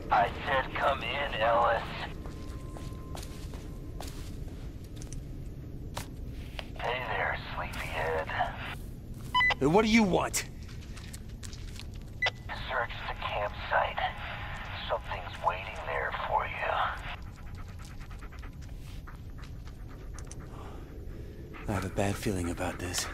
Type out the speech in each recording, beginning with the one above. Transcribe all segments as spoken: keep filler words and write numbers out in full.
I said come in, Ellis. Hey there, sleepyhead. What do you want? Search the campsite. Something's waiting there for you. I have a bad feeling about this.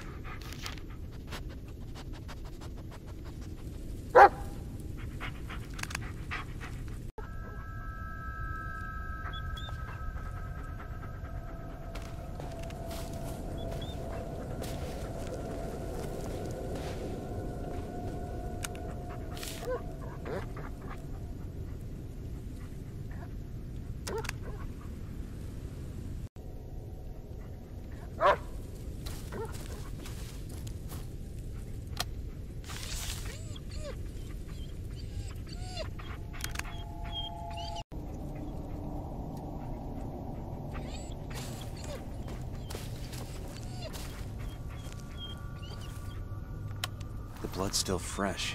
The blood's still fresh.